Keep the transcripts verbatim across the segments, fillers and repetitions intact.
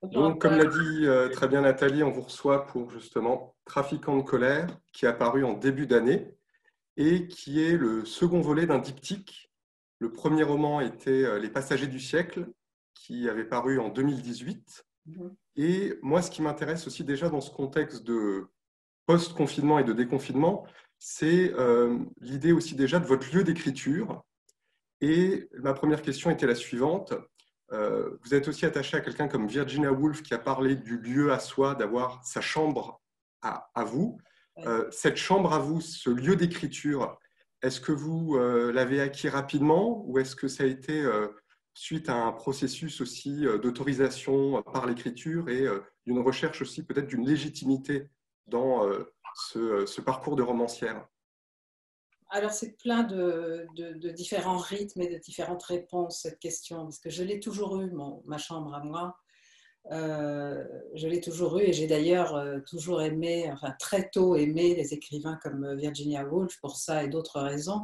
Donc, comme l'a dit euh, très bien Nathalie, on vous reçoit pour justement Trafiquants de colère, qui est apparu en début d'année et qui est le second volet d'un diptyque. Le premier roman était euh, Les Passagers du siècle, qui avait paru en deux mille dix-huit. Mhm. Et moi, ce qui m'intéresse aussi déjà dans ce contexte de post-confinement et de déconfinement, c'est euh, l'idée aussi déjà de votre lieu d'écriture. Et ma première question était la suivante. Euh, vous êtes aussi attaché à quelqu'un comme Virginia Woolf qui a parlé du lieu à soi, d'avoir sa chambre à, à vous. Ouais. Euh, cette chambre à vous, ce lieu d'écriture, est-ce que vous euh, l'avez acquis rapidement ou est-ce que ça a été euh, suite à un processus aussi euh, d'autorisation par l'écriture et euh, d'une recherche aussi peut-être d'une légitimité dans euh, ce, ce parcours de romancière? Alors, c'est plein de, de- de différents rythmes et de différentes réponses, cette question, parce que je l'ai toujours eu, mon- ma chambre à moi. Euh, je l'ai toujours eu et j'ai d'ailleurs euh, toujours aimé, enfin très tôt aimé les écrivains comme Virginia Woolf pour ça et d'autres raisons.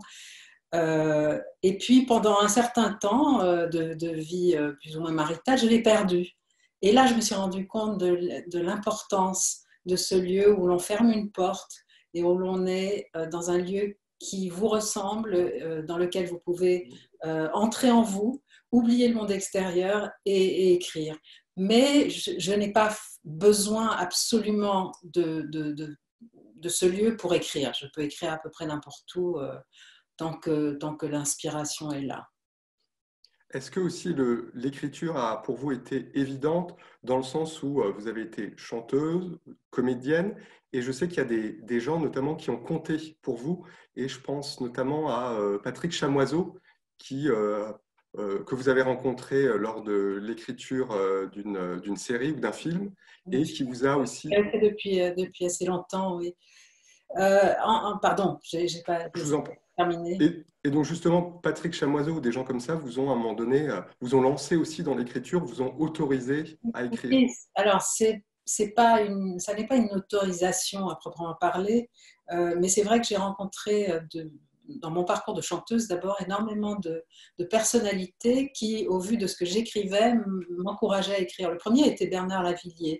Euh, et puis, pendant un certain temps euh, de, de vie euh, plus ou moins maritale, je l'ai perdu. Et là, je me suis rendu compte de, de l'importance de ce lieu où l'on ferme une porte et où l'on est euh, dans un lieu qui vous ressemble, euh, dans lequel vous pouvez euh, entrer en vous, oublier le monde extérieur et, et écrire. Mais je, je n'ai pas besoin absolument de, de, de, de, ce lieu pour écrire. Je peux écrire à peu près n'importe où. Euh, tant que, tant que l'inspiration est là. Est-ce que aussi le- l'écriture a pour vous été évidente dans le sens où euh, vous avez été chanteuse, comédienne, et je sais qu'il y a des, des gens notamment qui ont compté pour vous, et je pense notamment à euh, Patrick Chamoiseau, qui, euh, euh, que vous avez rencontré euh, lors de l'écriture euh, d'une, d'une série ou d'un film, et qui vous a aussi... Depuis, depuis assez longtemps, oui. Euh, en, en, pardon, j'ai pas Je vous en prie. terminé. Et, et donc justement, Patrick Chamoiseau ou des gens comme ça vous ont à un moment donné, euh, vous ont lancé aussi dans l'écriture, vous ont autorisé à écrire. Oui, alors, c'est, c'est pas une, ça n'est pas une autorisation à proprement parler, euh, mais c'est vrai que j'ai rencontré euh, de, dans mon parcours de chanteuse d'abord énormément de, de personnalités qui, au vu de ce que j'écrivais, m'encourageaient à écrire. Le premier était Bernard Lavilliers.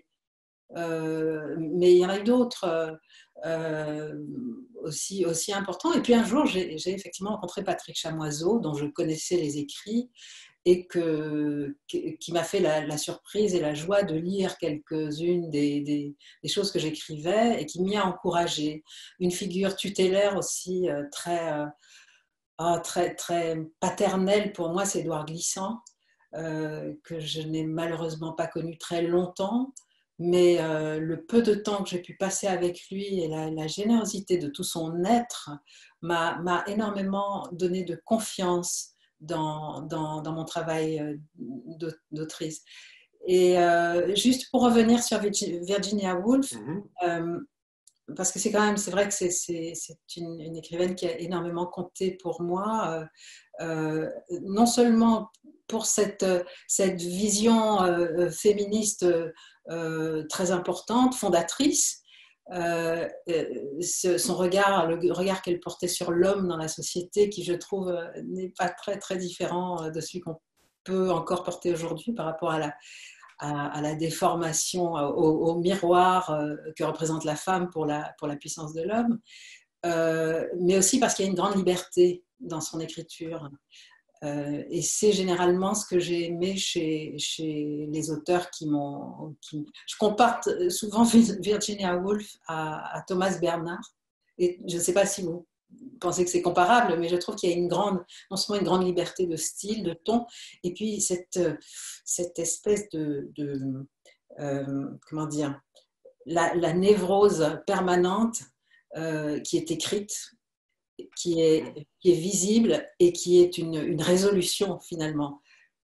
Euh, mais il y en a eu d'autres euh, euh, aussi, aussi importants. Et puis un jour, j'ai j'ai effectivement rencontré Patrick Chamoiseau, dont je connaissais les écrits, et que, qui m'a fait la, la surprise et la joie de lire quelques-unes des, des, des choses que j'écrivais et qui m'y a encouragée. Une figure tutélaire aussi euh, très, euh, ah, très, très paternelle pour moi, c'est Édouard Glissant, euh, que je n'ai malheureusement pas connu très longtemps, mais euh, le peu de temps que j'ai pu passer avec lui et la, la générosité de tout son être m'a m'a énormément donné de confiance dans, dans, dans mon travail euh, d'autrice. Et euh, juste pour revenir sur Virginia Woolf, Mhm. euh, parce que c'est quand même, c'est vrai que c'est, c'est, c'est une, une écrivaine qui a énormément compté pour moi, euh, euh, non seulement pour cette, cette vision euh, féministe euh, très importante, fondatrice, euh, ce, son regard, le regard qu'elle portait sur l'homme dans la société, qui je trouve n'est pas très très différent de celui qu'on peut encore porter aujourd'hui par rapport à la, à, à la déformation, au, au miroir euh, que représente la femme pour la, pour la puissance de l'homme, euh, mais aussi parce qu'il y a une grande liberté dans son écriture. Euh, et c'est généralement ce que j'ai aimé chez, chez les auteurs qui m'ont... Qui... Je compare souvent Virginia Woolf à, à Thomas Bernard. Et je ne sais pas si vous pensez que c'est comparable, mais je trouve qu'il y a une grande, non seulement une grande liberté de style, de ton, et puis cette, cette espèce de, de euh, comment dire, la, la névrose permanente euh, qui est écrite, qui est, qui est visible et qui est une, une résolution finalement.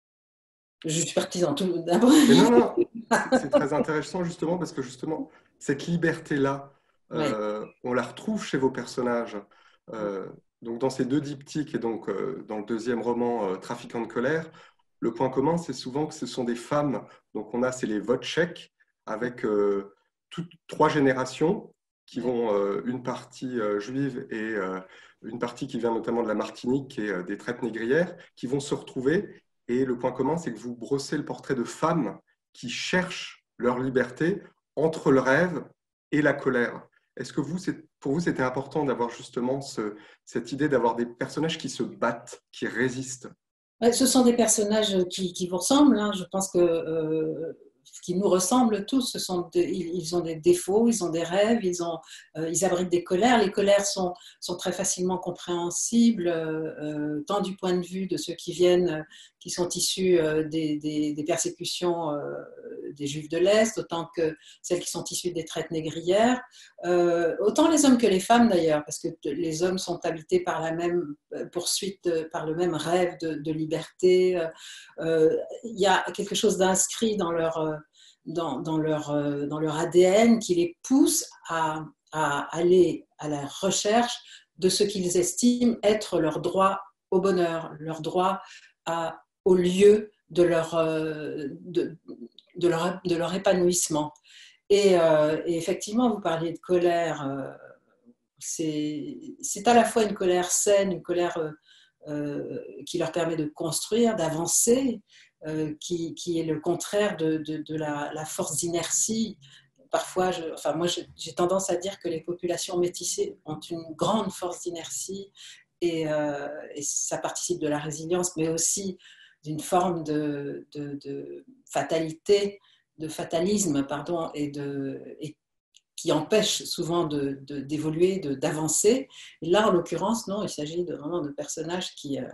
Je suis partisan tout d'abord. Mais non, non, c'est c'est très intéressant justement parce que justement, cette liberté-là, Ouais. euh, on la retrouve chez vos personnages. Euh, donc dans ces deux diptyques et donc euh, dans le deuxième roman, euh, Trafiquants de colère, le point commun, c'est souvent que ce sont des femmes. Donc on a, c'est les Wojciech avec euh, toutes trois générations qui Ouais. vont, euh, une partie euh, juive et euh, une partie qui vient notamment de la Martinique et euh, des traites négrières, qui vont se retrouver. Et le point commun, c'est que vous brossez le portrait de femmes qui cherchent leur liberté entre le rêve et la colère. Est-ce que vous, pour vous, c'était important d'avoir justement ce, cette idée d'avoir des personnages qui se battent, qui résistent? Ce sont des personnages qui, qui vous ressemblent. Hein. Je pense que euh, qui nous ressemblent tous. Ce sont des, ils ont des défauts, ils ont des rêves, ils, ont, euh, ils abritent des colères. Les colères sont, sont très facilement compréhensibles, euh, tant du point de vue de ceux qui viennent, qui sont issus euh, des, des, des persécutions euh, des Juifs de l'Est, autant que celles qui sont issues des traites négrières, euh, autant les hommes que les femmes d'ailleurs, parce que les hommes sont habités par la même poursuite, par le même rêve de, de liberté. Euh, il y a quelque chose d'inscrit dans leur, dans, dans, leur, dans leur A D N qui les pousse à, à aller à la recherche de ce qu'ils estiment être leur droit au bonheur, leur droit à, au lieu de leur, de, de leur, de leur épanouissement. Et, euh, et effectivement, vous parliez de colère. Euh, c'est, c'est à la fois une colère saine, une colère euh, euh, qui leur permet de construire, d'avancer, euh, qui, qui est le contraire de, de, de la, la force d'inertie. Parfois, je, enfin, moi, je, j'ai tendance à dire que les populations métissées ont une grande force d'inertie et, euh, et ça participe de la résilience, mais aussi d'une forme de, de, de fatalité, de fatalisme, pardon, et, de, et qui empêche souvent de, de, d'évoluer, de, d'avancer. Et là, en l'occurrence, non, il s'agit de, vraiment de personnages qui, euh,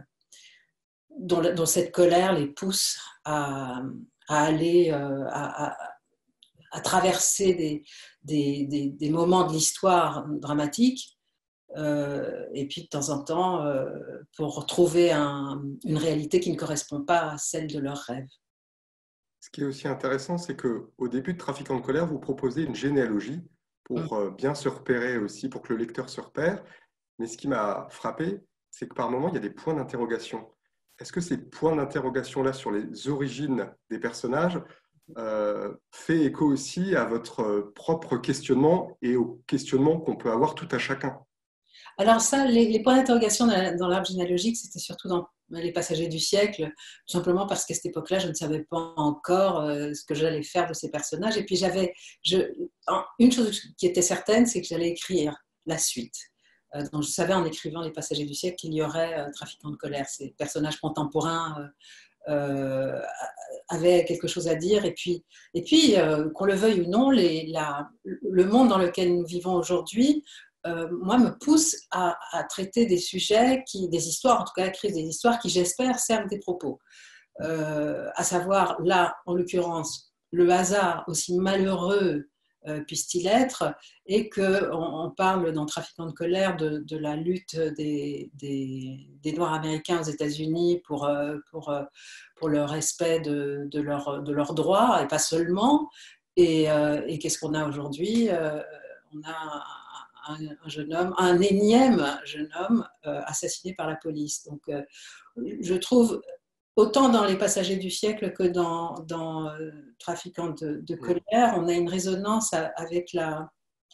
dont, dont cette colère les pousse à, à aller, euh, à, à, à traverser des, des, des, des moments de l'histoire dramatiques, euh, et puis de temps en temps, euh, pour retrouver un, une réalité qui ne correspond pas à celle de leurs rêves. Ce qui est aussi intéressant, c'est qu'au début de Trafiquants de colère, vous proposez une généalogie pour bien se repérer aussi, pour que le lecteur se repère. Mais ce qui m'a frappé, c'est que par moments, il y a des points d'interrogation. Est-ce que ces points d'interrogation-là sur les origines des personnages euh, fait écho aussi à votre propre questionnement et au questionnement qu'on peut avoir tout à chacun? Alors ça, les, les points d'interrogation dans l'arbre généalogique, c'était surtout dans les passagers du siècle, tout simplement parce qu'à cette époque-là, je ne savais pas encore euh, ce que j'allais faire de ces personnages. Et puis j'avais, je, une chose qui était certaine, c'est que j'allais écrire la suite. Euh, donc je savais en écrivant les passagers du siècle qu'il y aurait euh, Trafiquants de colère, ces personnages contemporains. Euh, Euh, avait quelque chose à dire. Et puis, et puis euh, qu'on le veuille ou non, les, la, le monde dans lequel nous vivons aujourd'hui, euh, moi, me pousse à, à traiter des sujets, qui, des histoires, en tout cas, à écrire des histoires qui, j'espère, servent des propos. Euh, à savoir, là, en l'occurrence, le hasard, aussi malheureux euh, puisse-t-il être, et qu'on on parle dans Trafiquants de colère de, de la lutte des, des, des Noirs américains aux États-Unis pour, euh, pour, euh, pour le respect de, de, leur, de leurs droits, et pas seulement. Et, euh, et qu'est-ce qu'on a aujourd'hui? euh, On a un, un jeune homme, un énième jeune homme euh, assassiné par la police. Donc, euh, je trouve autant dans Les Passagers du siècle que dans, dans euh, Trafiquants de, de colère, on a une résonance avec, la,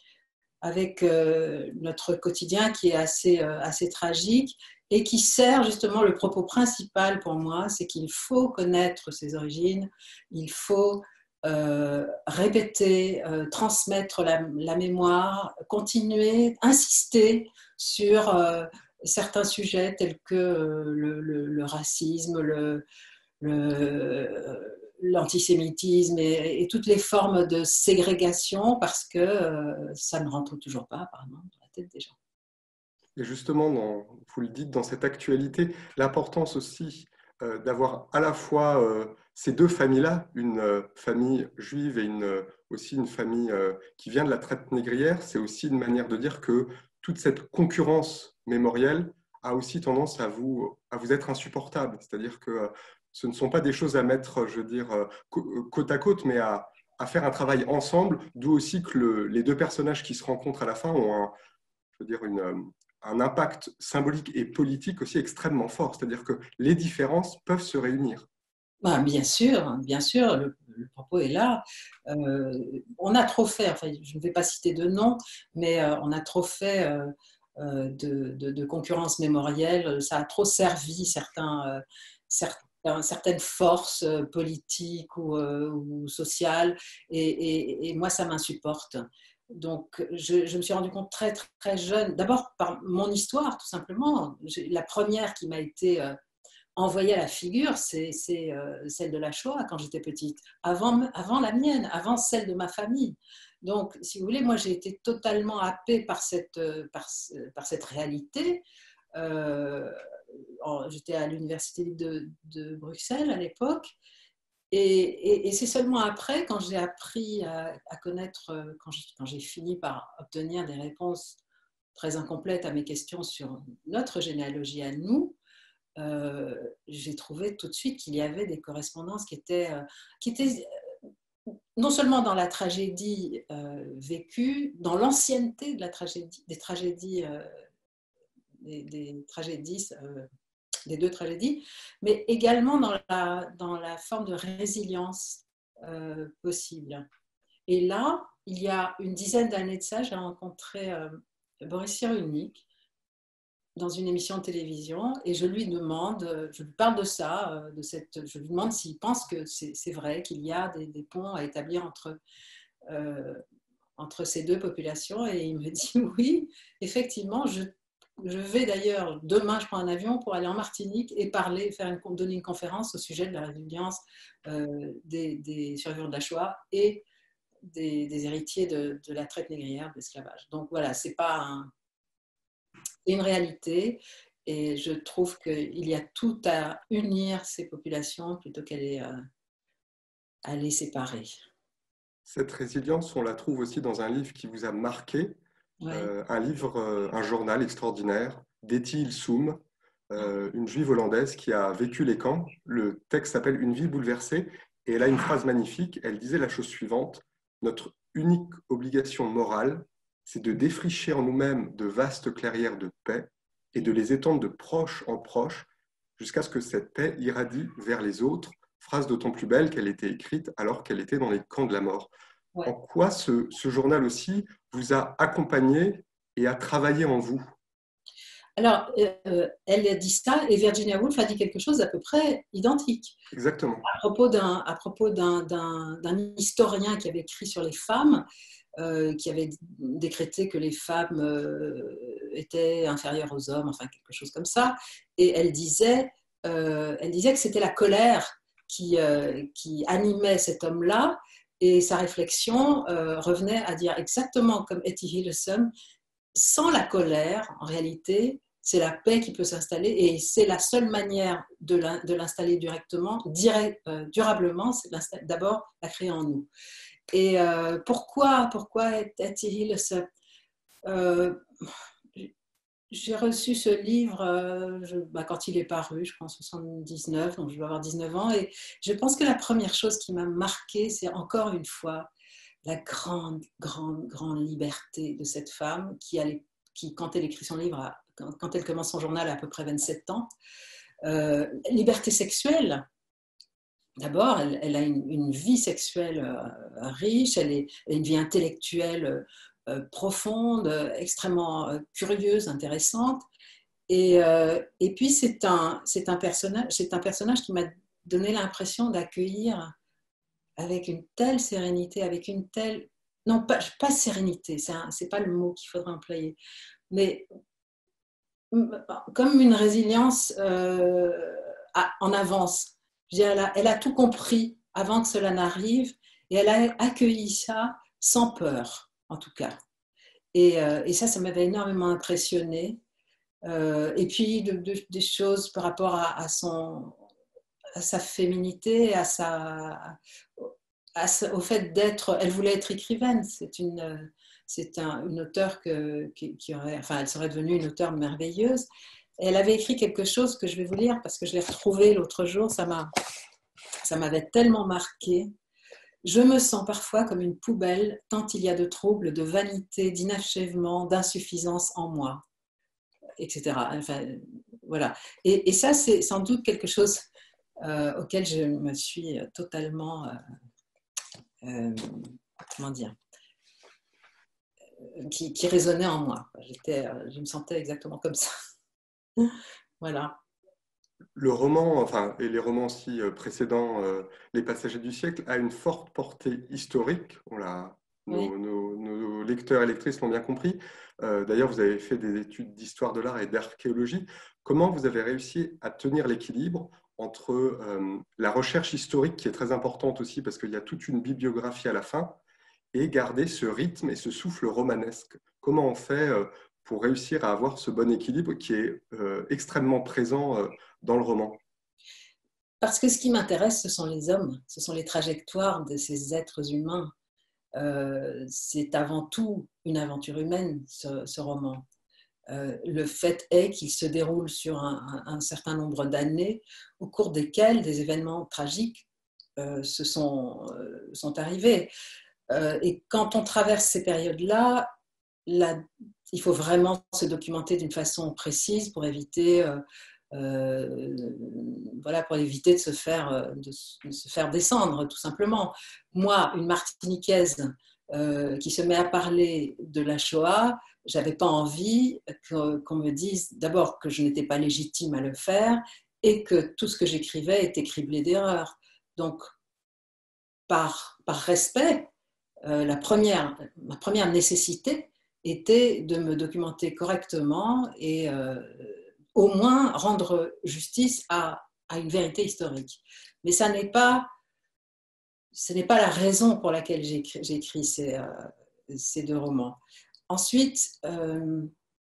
avec euh, notre quotidien qui est assez, euh, assez tragique et qui sert justement, le propos principal pour moi, c'est qu'il faut connaître ses origines, il faut euh, répéter, euh, transmettre la, la mémoire, continuer, insister sur... Euh, certains sujets tels que le, le, le racisme, le, le, l'antisémitisme et, et toutes les formes de ségrégation parce que euh, ça ne rentre toujours pas apparemment dans la tête des gens. Et justement, dans, vous le dites, dans cette actualité, l'importance aussi euh, d'avoir à la fois euh, ces deux familles-là, une euh, famille juive et une, euh, aussi une famille euh, qui vient de la traite négrière, c'est aussi une manière de dire que toute cette concurrence mémorielle a aussi tendance à vous, à vous être insupportable. C'est-à-dire que euh, ce ne sont pas des choses à mettre, je veux dire, euh, côte à côte, mais à, à faire un travail ensemble, d'où aussi que le, les deux personnages qui se rencontrent à la fin ont un, je veux dire, une, un impact symbolique et politique aussi extrêmement fort. C'est-à-dire que les différences peuvent se réunir. Ben, bien sûr, bien sûr, le, le propos est là. Euh, on a trop fait, enfin, je ne vais pas citer de nom, mais euh, on a trop fait euh, euh, de, de, de concurrence mémorielle. Ça a trop servi certains, euh, certains certaine force politique ou, euh, ou sociale, et, et, et moi, ça m'insupporte. Donc, je, je me suis rendu compte très, très, très jeune, d'abord par mon histoire, tout simplement. La première qui m'a été euh, envoyée à la figure, c'est euh, celle de la Shoah quand j'étais petite, avant, avant la mienne, avant celle de ma famille. Donc, si vous voulez, moi, j'ai été totalement happée par cette, par, par cette réalité. Euh, J'étais à l'université de, de Bruxelles à l'époque. Et, et, et c'est seulement après, quand j'ai appris à, à connaître, quand j'ai fini par obtenir des réponses très incomplètes à mes questions sur notre généalogie à nous, euh, j'ai trouvé tout de suite qu'il y avait des correspondances qui étaient, euh, qui étaient non seulement dans la tragédie euh, vécue, dans l'ancienneté de la tragédie, des tragédies, euh, des, des tragédies euh, des deux tragédies, mais également dans la, dans la forme de résilience euh, possible. Et là, il y a une dizaine d'années de ça, j'ai rencontré euh, Boris Cyrulnik dans une émission de télévision et je lui demande, je lui parle de ça, de cette, je lui demande s'il pense que c'est vrai, qu'il y a des, des ponts à établir entre, euh, entre ces deux populations, et il me dit oui, effectivement, je Je vais d'ailleurs, demain, je prends un avion pour aller en Martinique et parler, faire une, donner une conférence au sujet de la résilience euh, des, des survivants de la Shoah et des, des héritiers de, de la traite négrière, de l'esclavage. Donc voilà, c'est pas un, une réalité, et je trouve qu'il y a tout à unir ces populations plutôt qu'à les, euh, à les séparer. Cette résilience, on la trouve aussi dans un livre qui vous a marqué, Ouais. euh, un livre, euh, un journal extraordinaire d'Etty Ilsoum, euh, une juive hollandaise qui a vécu les camps. Le texte s'appelle Une vie bouleversée et elle a une phrase magnifique. Elle disait la chose suivante: notre unique obligation morale, c'est de défricher en nous-mêmes de vastes clairières de paix et de les étendre de proche en proche jusqu'à ce que cette paix irradie vers les autres. Phrase d'autant plus belle qu'elle était écrite alors qu'elle était dans les camps de la mort. Ouais. En quoi ce, ce journal aussi vous a accompagné et a travaillé en vous? Alors, euh, elle a dit ça et Virginia Woolf a dit quelque chose d'à peu près identique. Exactement. À propos d'un, à propos d'un, d'un, d'un historien qui avait écrit sur les femmes, euh, qui avait décrété que les femmes euh, étaient inférieures aux hommes, enfin quelque chose comme ça. Et elle disait, euh, elle disait que c'était la colère qui, euh, qui animait cet homme-là, et sa réflexion euh, revenait à dire exactement comme Etty Hillesum: sans la colère, en réalité, c'est la paix qui peut s'installer, et c'est la seule manière de l'installer directement, direct, euh, durablement, c'est d'abord la créer en nous. Et euh, pourquoi, pourquoi Etty Hillesum euh, J'ai reçu ce livre euh, je, bah, quand il est paru, je pense en soixante-dix-neuf, donc je vais avoir dix-neuf ans, et je pense que la première chose qui m'a marquée, c'est encore une fois la grande, grande, grande liberté de cette femme qui, allait, qui quand elle écrit son livre, a, quand, quand elle commence son journal, a à peu près vingt-sept ans. Euh, liberté sexuelle. D'abord, elle, elle, a une, une vie sexuelle euh, riche, elle, est, elle a une vie intellectuelle euh, profonde, euh, extrêmement euh, curieuse, intéressante. Et, euh, et puis, c'est un, c'est un personnage, c'est un personnage qui m'a donné l'impression d'accueillir avec une telle sérénité, avec une telle... Non, pas, pas sérénité, c'est n'est pas le mot qu'il faudrait employer, mais comme une résilience euh, à, en avance. Je veux dire, elle, a, elle a tout compris avant que cela n'arrive, et elle a accueilli ça sans peur, en tout cas. Et, euh, et ça, ça m'avait énormément impressionnée. Euh, et puis, de, de, des choses par rapport à, à, son, à sa féminité, à sa, à, au fait d'être... Elle voulait être écrivaine. C'est une, c'est un, une auteure que, qui, qui aurait... Enfin, elle serait devenue une auteure merveilleuse. Et elle avait écrit quelque chose que je vais vous lire parce que je l'ai retrouvé l'autre jour. Ça m'a, ça m'avait tellement marqué. Je me sens parfois comme une poubelle, tant il y a de troubles, de vanité, d'inachèvement, d'insuffisance en moi, et cetera. Enfin, voilà. Et, et ça, c'est sans doute quelque chose euh, auquel je me suis totalement, euh, euh, comment dire, qui, qui résonnait en moi. J'étais, je me sentais exactement comme ça. Voilà. Le roman, enfin, et les romans aussi euh, précédents, euh, Les Passagers du siècle, a une forte portée historique. On l'a, Oui. nos, nos- nos lecteurs et lectrices l'ont bien compris. Euh, d'ailleurs, vous avez fait des études d'histoire de l'art et d'archéologie. Comment vous avez réussi à tenir l'équilibre entre euh, la recherche historique, qui est très importante aussi, parce qu'il y a toute une bibliographie à la fin, et garder ce rythme et ce souffle romanesque? Comment on fait euh, pour réussir à avoir ce bon équilibre qui est euh, extrêmement présent euh, dans le roman? Parce que ce qui m'intéresse, ce sont les hommes, ce sont les trajectoires de ces êtres humains. Euh, c'est avant tout une aventure humaine, ce, ce roman. Euh, le fait est qu'il se déroule sur un, un, un certain nombre d'années au cours desquelles des événements tragiques euh, se sont, euh, sont arrivés. Euh, et quand on traverse ces périodes-là, là, il faut vraiment se documenter d'une façon précise pour éviter, euh, euh, voilà, pour éviter de se, faire, de, de se faire descendre, tout simplement. Moi, une Martiniquaise euh, qui se met à parler de la Shoah, j'avais pas envie que, qu'on me dise d'abord que je n'étais pas légitime à le faire et que tout ce que j'écrivais était criblé d'erreurs. Donc, par, par respect, euh, la première, ma première nécessité était de me documenter correctement et euh, au moins rendre justice à, à une vérité historique. Mais ça n'est pas, ce n'est pas la raison pour laquelle j'ai écrit, j'ai écrit ces, euh, ces deux romans. Ensuite, euh,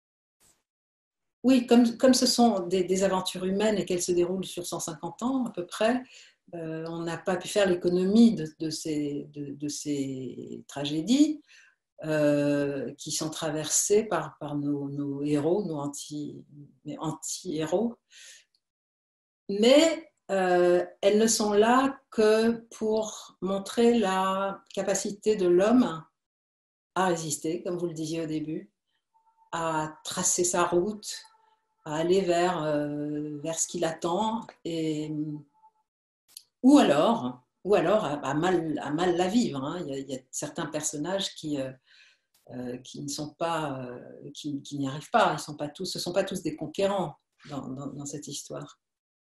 oui, comme, comme ce sont des, des aventures humaines et qu'elles se déroulent sur cent cinquante ans à peu près, euh, on n'a pas pu faire l'économie de, de, ces, de, de ces tragédies euh, qui sont traversées par, par nos, nos héros, nos anti, anti-héros. Mais euh, elles ne sont là que pour montrer la capacité de l'homme à résister, comme vous le disiez au début, à tracer sa route, à aller vers, euh, vers ce qu'il attend, et, ou alors, ou alors à, à mal, à mal la vivre. Hein. Il, y a, il y a certains personnages qui, euh, euh, qui ne sont pas, euh, qui, qui n'y arrivent pas. Ils sont pas tous, ce ne sont pas tous des conquérants dans, dans, dans cette histoire.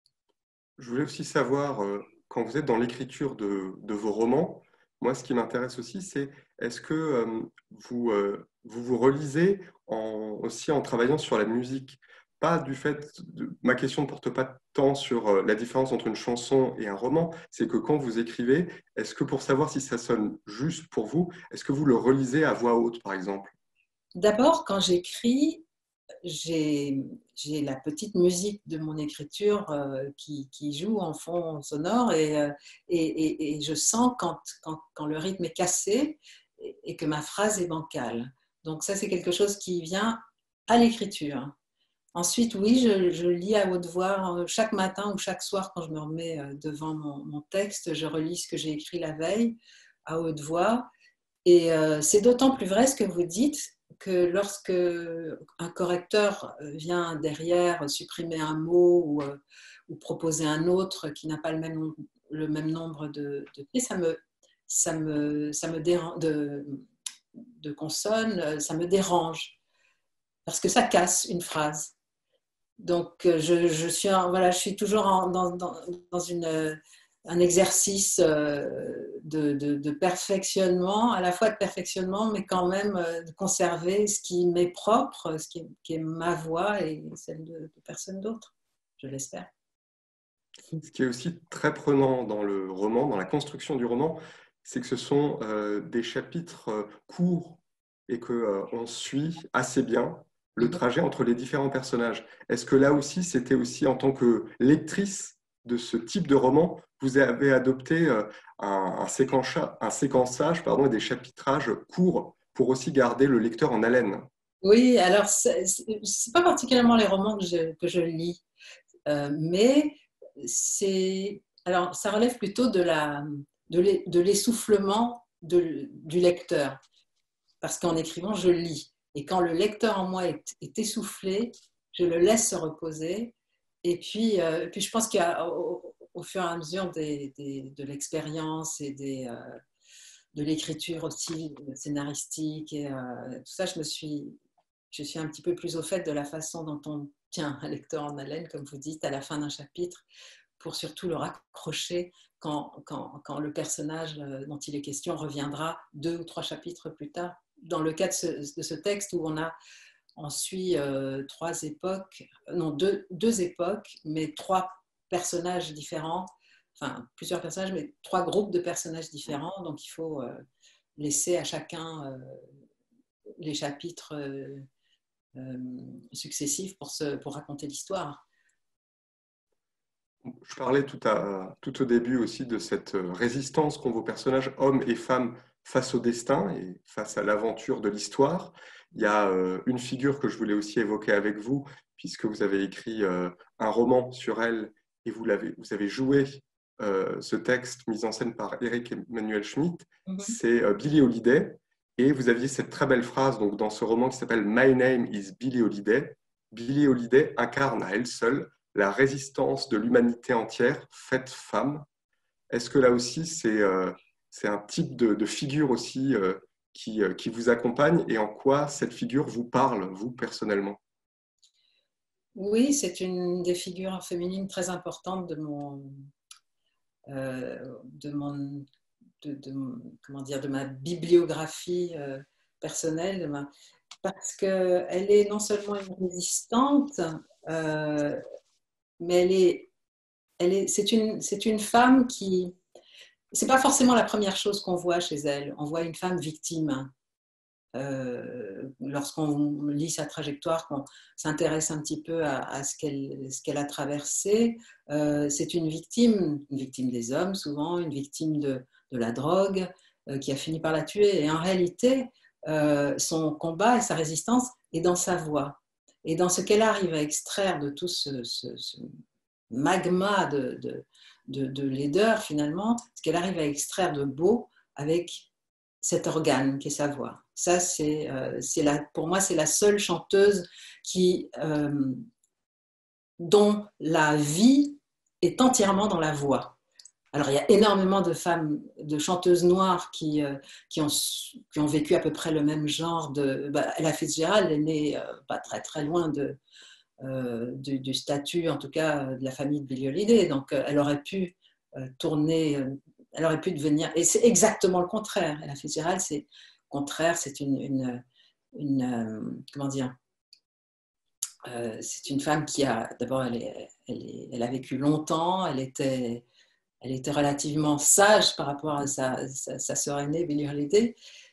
Je voulais aussi savoir, euh, quand vous êtes dans l'écriture de, de vos romans, moi, ce qui m'intéresse aussi, c'est est-ce que euh, vous, euh, vous vous relisez en- aussi en travaillant sur la musique? Pas du fait, de, ma question ne porte pas tant sur euh, la différence entre une chanson et un roman, c'est que quand vous écrivez, est-ce que pour savoir si ça sonne juste pour vous, est-ce que vous le relisez à voix haute, par exemple? D'abord, quand j'écris, j'ai, j'ai la petite musique de mon écriture euh, qui, qui joue en fond sonore et, euh, et, et, et je sens quand, quand, quand, le rythme est cassé et, et que ma phrase est bancale. Donc ça, c'est quelque chose qui vient à l'écriture. Ensuite, oui, je, je lis à haute voix chaque matin ou chaque soir quand je me remets devant mon, mon texte, je relis ce que j'ai écrit la veille à haute voix. Et euh, c'est d'autant plus vrai ce que vous dites que lorsque un correcteur vient derrière supprimer un mot ou, euh, ou proposer un autre qui n'a pas le même, le même nombre de, de pieds, ça me, ça me, ça me dérange, de, de consonnes, ça me dérange parce que ça casse une phrase. Donc, je, je, suis, voilà, je suis toujours en, dans, dans, dans une, un exercice de, de, de perfectionnement, à la fois de perfectionnement, mais quand même de conserver ce qui m'est propre, ce qui est, qui est ma voix et celle de, de personne d'autre, je l'espère. Ce qui est aussi très prenant dans le roman, dans la construction du roman, c'est que ce sont euh, des chapitres euh, courts et qu'on euh, suit assez bien le trajet entre les différents personnages. Est-ce que là aussi, c'était aussi en tant que lectrice de ce type de roman, vous avez adopté euh, un, un, séquença, un séquençage pardon, et des chapitrages courts pour aussi garder le lecteur en haleine? Oui, alors c'est pas particulièrement les romans que je, que je lis, euh, mais c'est alors ça relève plutôt de la de l'essoufflement de, du lecteur, parce qu'en écrivant je lis et quand le lecteur en moi est, est essoufflé, je le laisse se reposer et puis euh, puis je pense qu'au au fur et à mesure des, des, de l'expérience et des euh, de l'écriture aussi scénaristique et euh, tout ça, je me suis je suis un petit peu plus au fait de la façon dont on tient un lecteur en haleine, comme vous dites, à la fin d'un chapitre, pour surtout le raccrocher quand, quand, quand le personnage dont il est question reviendra deux ou trois chapitres plus tard. Dans le cas de ce, de ce texte où on, a, on suit euh, trois époques, non, deux, deux époques, mais trois personnages différents, enfin plusieurs personnages, mais trois groupes de personnages différents, donc il faut euh, laisser à chacun euh, les chapitres euh, euh, successifs pour, se, pour raconter l'histoire. Je parlais tout, à, tout au début aussi de cette résistance qu'ont vos personnages, hommes et femmes, face au destin et face à l'aventure de l'histoire. Il y a euh, une figure que je voulais aussi évoquer avec vous, puisque vous avez écrit euh, un roman sur elle et vous, l'avez, vous avez joué euh, ce texte mis en scène par Eric Emmanuel Schmitt, Mm-hmm. c'est euh, Billie Holiday. Et vous aviez cette très belle phrase donc, dans ce roman qui s'appelle My Name is Billie Holiday. Billie Holiday incarne à elle seule la résistance de l'humanité entière, faite femme. Est-ce que là aussi, c'est euh, c'est un type de, de figure aussi euh, qui, euh, qui vous accompagne et en quoi cette figure vous parle, vous, personnellement? Oui, c'est une des figures féminines très importantes de mon, euh, de mon, de, de, comment dire, de ma bibliographie euh, personnelle, de ma, parce qu'elle est non seulement une résistante, euh, mais elle est, elle est, c'est une, c'est une femme qui, c'est pas forcément la première chose qu'on voit chez elle. On voit une femme victime. Euh, lorsqu'on lit sa trajectoire, qu'on s'intéresse un petit peu à, à ce qu'elle ce qu'elle a traversé, euh, c'est une victime, une victime des hommes souvent, une victime de, de la drogue euh, qui a fini par la tuer. Et en réalité, euh, son combat et sa résistance est dans sa voix et dans ce qu'elle arrive à extraire de tout ce, ce, ce magma de, de, de, de laideur finalement, ce qu'elle arrive à extraire de beau avec cet organe qui est sa voix. Ça, c'est, euh, c'est la, pour moi, c'est la seule chanteuse qui, euh, dont la vie est entièrement dans la voix. Alors, il y a énormément de femmes, de chanteuses noires qui, euh, qui, ont, qui ont vécu à peu près le même genre de... Bah, Ella Fitzgerald est née euh, pas très très loin de, euh, du, du statut, en tout cas, de la famille de Billie Holiday. Donc, euh, elle aurait pu euh, tourner... Euh, elle aurait pu devenir... Et c'est exactement le contraire. Ella Fitzgerald, c'est au contraire, c'est une... une, une euh, comment dire euh, c'est une femme qui a... D'abord, elle, est, elle, est, elle a vécu longtemps, elle était... Elle était relativement sage par rapport à sa, sa, sa sœur aînée, Billie Holiday.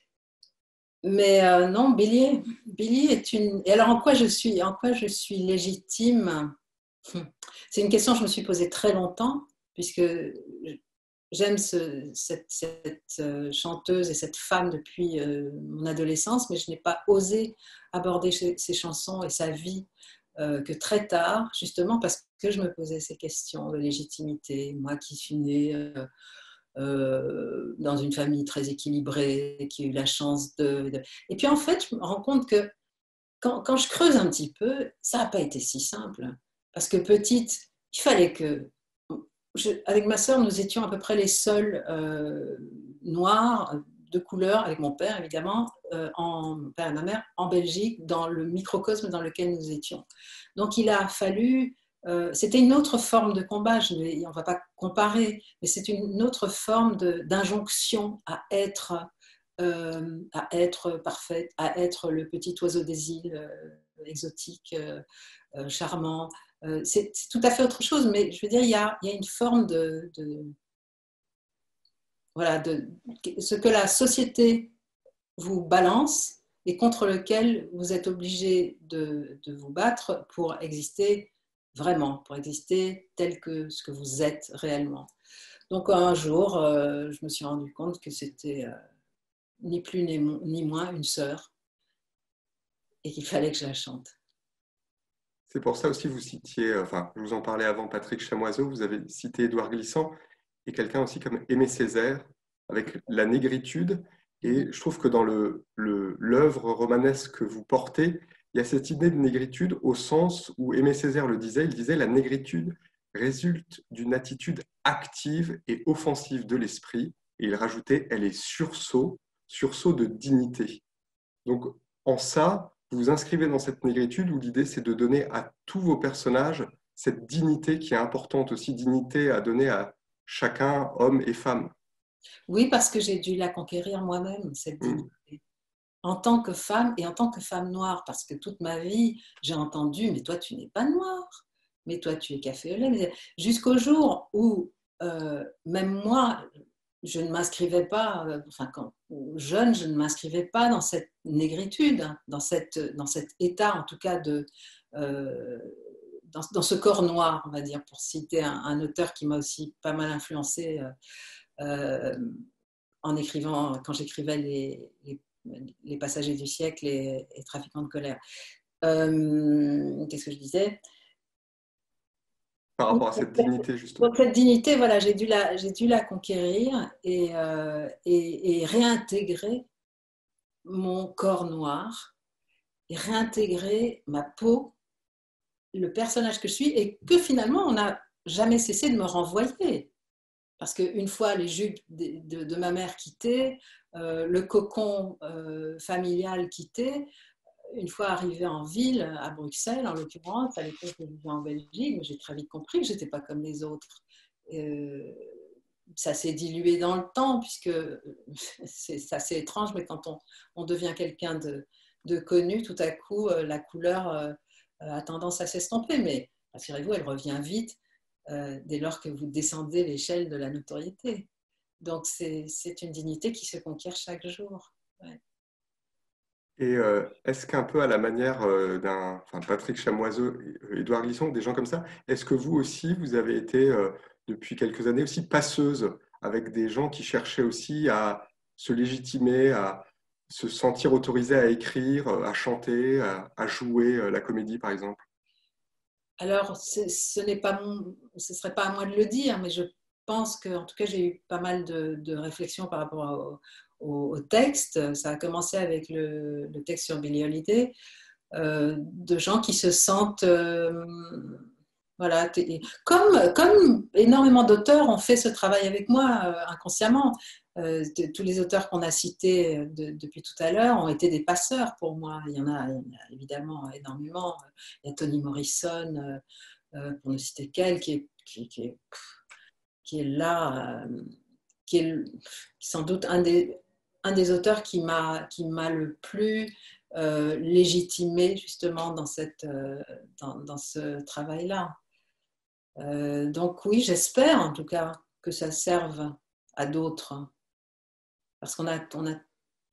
Mais euh, non, Billie, Billie est une... Et alors, en quoi je suis, en quoi je suis légitime? C'est une question que je me suis posée très longtemps, puisque j'aime ce, cette, cette, chanteuse et cette femme depuis euh, mon adolescence, mais je n'ai pas osé aborder ses chansons et sa vie euh, que très tard, justement parce que je me posais ces questions de légitimité. Moi qui suis née euh, euh, dans une famille très équilibrée, qui a eu la chance de, de... Et puis en fait, je me rends compte que quand, quand je creuse un petit peu, ça n'a pas été si simple. Parce que petite, il fallait que... Je, avec ma sœur, nous étions à peu près les seuls euh, noirs de couleur, avec mon père évidemment, euh, en, mon père et ma mère, en Belgique, dans le microcosme dans lequel nous étions. Donc il a fallu... Euh, c'était une autre forme de combat, je ne, on ne va pas comparer, mais c'est une autre forme de, d'injonction à être, euh, à être parfaite, à être le petit oiseau des îles, euh, exotique, euh, euh, charmant. Euh, c'est, c'est tout à fait autre chose, mais je veux dire, il y a, il y a une forme de, de, voilà, de ce que la société vous balance et contre lequel vous êtes obligé de, de vous battre pour exister vraiment, pour exister tel que ce que vous êtes réellement. Donc un jour, euh, je me suis rendu compte que c'était euh, ni plus ni, ni moins une sœur et qu'il fallait que je la chante. C'est pour ça aussi vous citiez, enfin, je vous en parlais avant, Patrick Chamoiseau, vous avez cité Édouard Glissant et quelqu'un aussi comme Aimé Césaire avec la négritude. Et je trouve que dans le, le, l'œuvre romanesque que vous portez, il y a cette idée de négritude au sens où Aimé Césaire le disait, il disait la négritude résulte d'une attitude active et offensive de l'esprit. Et il rajoutait, elle est sursaut, sursaut de dignité. Donc en ça, vous vous inscrivez dans cette négritude où l'idée, c'est de donner à tous vos personnages cette dignité qui est importante aussi, dignité à donner à chacun, homme et femme. Oui, parce que j'ai dû la conquérir moi-même, cette Mm. dignité. En tant que femme et en tant que femme noire, parce que toute ma vie, j'ai entendu, mais toi, tu n'es pas noire, mais toi, tu es café au lait. Jusqu'au jour où, euh, même moi, je ne m'inscrivais pas, euh, enfin, quand jeune, je ne m'inscrivais pas dans cette négritude, hein, dans, cette, dans cet état, en tout cas, de, euh, dans, dans, ce corps noir, on va dire, pour citer un, un auteur qui m'a aussi pas mal influencé euh, euh, en écrivant, quand j'écrivais les, les les passagers du siècle et, et trafiquants de colère. Euh, Qu'est-ce que je disais? Par rapport à cette dignité, justement. Donc cette dignité, voilà, j'ai dû la, j'ai dû la conquérir et, euh, et, et réintégrer mon corps noir et réintégrer ma peau, le personnage que je suis et que finalement on n'a jamais cessé de me renvoyer. Parce qu'une fois les jupes de, de, de ma mère quittées, euh, le cocon euh, familial quitté, une fois arrivée en ville, à Bruxelles en l'occurrence, à l'époque où je vivais en Belgique, j'ai très vite compris que je n'étais pas comme les autres. Euh, ça s'est dilué dans le temps, puisque c'est assez étrange, mais quand on, on devient quelqu'un de, de connu, tout à coup, euh, la couleur euh, a tendance à s'estomper. Mais rassurez-vous, elle revient vite euh, dès lors que vous descendez l'échelle de la notoriété. Donc, c'est une dignité qui se conquiert chaque jour. Ouais. Et euh, est-ce qu'un peu à la manière euh, d'un enfin, Patrick Chamoiseau, Édouard Glissant, des gens comme ça, est-ce que vous aussi, vous avez été euh, depuis quelques années aussi passeuse avec des gens qui cherchaient aussi à se légitimer, à se sentir autorisés à écrire, à chanter, à, à jouer euh, la comédie, par exemple? Alors, ce n'est pas mon, ce serait pas à moi de le dire, mais je pense que, en tout cas, j'ai eu pas mal de, de réflexions par rapport au, au, au, texte. Ça a commencé avec le, le texte sur Billie Holiday, euh, de gens qui se sentent, euh, voilà, comme, comme énormément d'auteurs ont fait ce travail avec moi euh, inconsciemment. Euh, de, tous les auteurs qu'on a cités de, depuis tout à l'heure ont été des passeurs pour moi. Il y en a, il y en a évidemment énormément. Il y a Toni Morrison, euh, pour ne citer qu'elle, qui est, qui, qui, est, qui est là, euh, qui est sans doute un des, un des auteurs qui m'a le plus euh, légitimé justement dans, cette, euh, dans, dans ce travail-là. Euh, donc oui, j'espère en tout cas que ça serve à d'autres. Parce qu'on a, on a,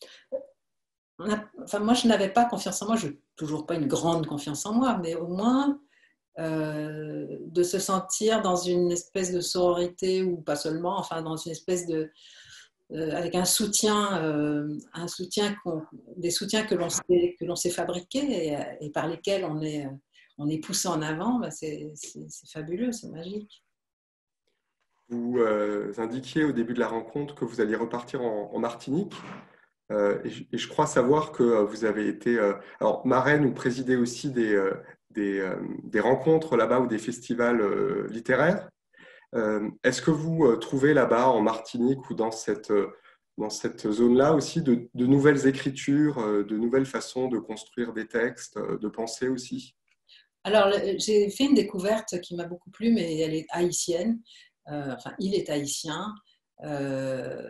on a, enfin moi je n'avais pas confiance en moi, je n'ai toujours pas une grande confiance en moi, mais au moins euh, de se sentir dans une espèce de sororité ou pas seulement, enfin dans une espèce de, euh, avec un soutien, euh, un soutien des soutiens que l'on sait, que l'on sait fabriquer et, et par lesquels on est, on est poussé en avant, ben c'est fabuleux, c'est magique. Vous euh, indiquiez au début de la rencontre que vous alliez repartir en, en Martinique. Euh, et, je, et, je crois savoir que euh, vous avez été euh, alors, marraine ou présidée aussi des, euh, des, euh, des rencontres là-bas ou des festivals euh, littéraires. Euh, Est-ce que vous euh, trouvez là-bas en Martinique ou dans cette, euh, dans cette zone-là aussi de, de nouvelles écritures, euh, de nouvelles façons de construire des textes, euh, de penser aussi? Alors, j'ai fait une découverte qui m'a beaucoup plu, mais elle est haïtienne. Euh, enfin, il est haïtien. Euh,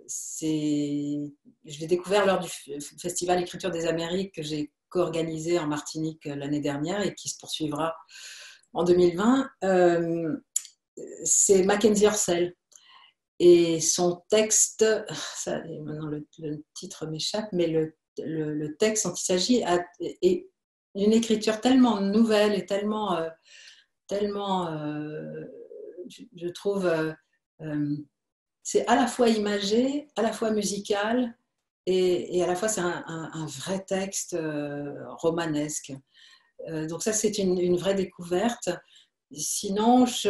je l'ai découvert lors du Festival Écriture des Amériques que j'ai co-organisé en Martinique l'année dernière et qui se poursuivra en deux mille vingt. Euh, c'est Mackenzie Orsel. Et son texte, ça, maintenant le, le titre m'échappe, mais le, le, le, texte dont il s'agit est une écriture tellement nouvelle et tellement, euh, tellement euh, je, je trouve, euh, euh, c'est à la fois imagé, à la fois musical, et, et à la fois c'est un, un, un, vrai texte euh, romanesque. Euh, donc ça, c'est une, une vraie découverte. Sinon, je,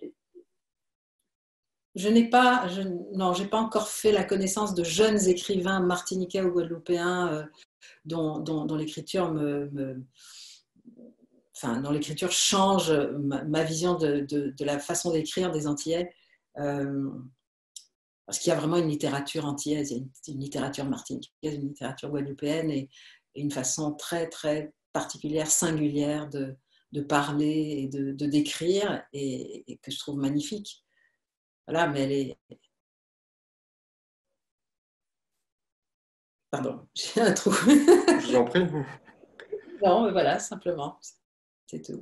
je n'ai pas, je, non, j'ai pas encore fait la connaissance de jeunes écrivains martiniquais ou guadeloupéens euh, dont, dont, dont l'écriture me, me Enfin, dans l'écriture change ma, ma vision de, de, de, la façon d'écrire des Antillais, euh, parce qu'il y a vraiment une littérature antillaise, il y a une, une littérature martiniquaise, une littérature guadeloupéenne, et, une façon très, très particulière, singulière de, de parler et de, de décrire et, et que je trouve magnifique. Voilà, mais elle est... Pardon, j'ai un trou. Je vous en prie. Non, mais voilà, simplement, c'est tout.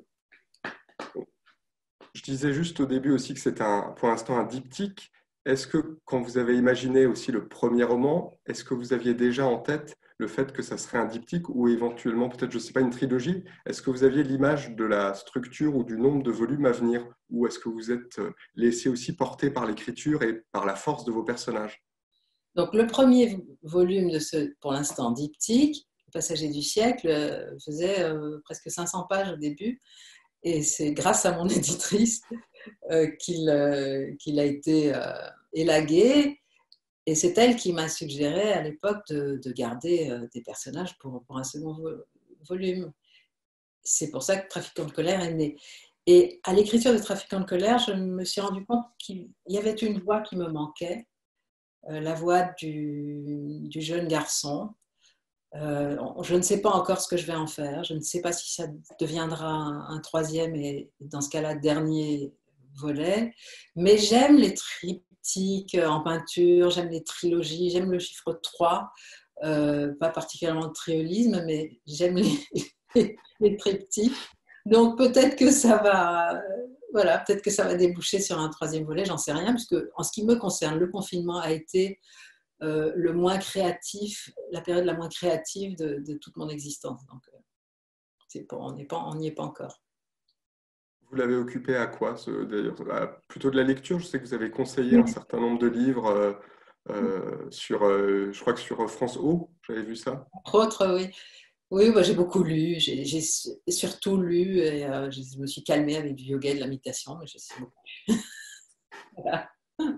Je disais juste au début aussi que c'était un, pour l'instant un diptyque. Est-ce que quand vous avez imaginé aussi le premier roman, est-ce que vous aviez déjà en tête le fait que ça serait un diptyque ou éventuellement peut-être, je ne sais pas, une trilogie? Est-ce que vous aviez l'image de la structure ou du nombre de volumes à venir? Ou est-ce que vous êtes laissé aussi porter par l'écriture et par la force de vos personnages? Donc le premier volume de ce, pour l'instant, diptyque, Le Passager du siècle, faisait euh, presque cinq cents pages au début. Et c'est grâce à mon éditrice euh, qu'il euh, qu'il a été euh, élagué. Et c'est elle qui m'a suggéré à l'époque de, de garder euh, des personnages pour, pour un second vo- volume. C'est pour ça que Trafiquant de colère est né. Et à l'écriture de Trafiquant de colère, je me suis rendu compte qu'il y avait une voix qui me manquait, euh, la voix du, du jeune garçon. Euh, je ne sais pas encore ce que je vais en faire. Je ne sais pas si ça deviendra un, un troisième et dans ce cas-là, dernier volet. Mais j'aime les triptyques en peinture, j'aime les trilogies, j'aime le chiffre trois. Euh, pas particulièrement de triolisme, mais j'aime les, les, les triptyques. Donc peut-être que ça va, voilà, peut-être que ça va déboucher sur un troisième volet, j'en sais rien, puisque en ce qui me concerne, le confinement a été euh, le moins créatif, la période la moins créative de, de toute mon existence. Donc, euh, c'est pas, on n'y est, est pas encore. Vous l'avez occupé à quoi, ce, d'ailleurs? À plutôt de la lecture, je sais que vous avez conseillé un certain nombre de livres euh, euh, sur, euh, je crois que sur France O, j'avais vu ça. Entre autres, oui. Oui, bah, j'ai beaucoup lu, j'ai, j'ai surtout lu et euh, je me suis calmée avec du yoga et de la méditation, mais je sais beaucoup. Voilà.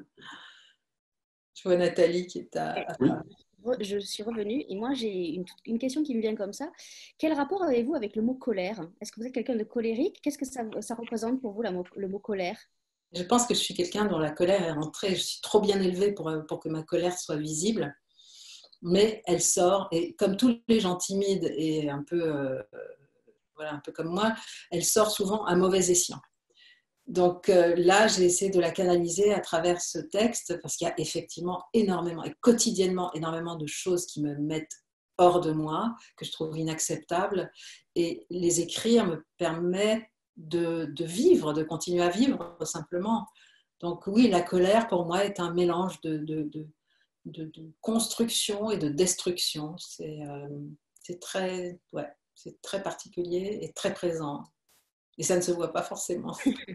Je vois Nathalie qui est à, à Oui. Je suis revenue et moi j'ai une, une question qui me vient comme ça. Quel rapport avez-vous avec le mot colère? Est-ce que vous êtes quelqu'un de colérique? Qu'est-ce que ça, ça représente pour vous la, le mot colère? Je pense que je suis quelqu'un dont la colère est rentrée. Je suis trop bien élevée pour, pour que ma colère soit visible, mais elle sort et comme tous les gens timides et un peu, euh, voilà, un peu comme moi, elle sort souvent à mauvais escient. Donc euh, là, j'ai essayé de la canaliser à travers ce texte parce qu'il y a effectivement énormément et quotidiennement énormément de choses qui me mettent hors de moi, que je trouve inacceptables. Et les écrire me permet de, de vivre, de continuer à vivre simplement. Donc oui, la colère pour moi est un mélange de, de, de, de, de construction et de destruction. C'est euh, c'est très, ouais, c'est très particulier et très présent. Et ça ne se voit pas forcément.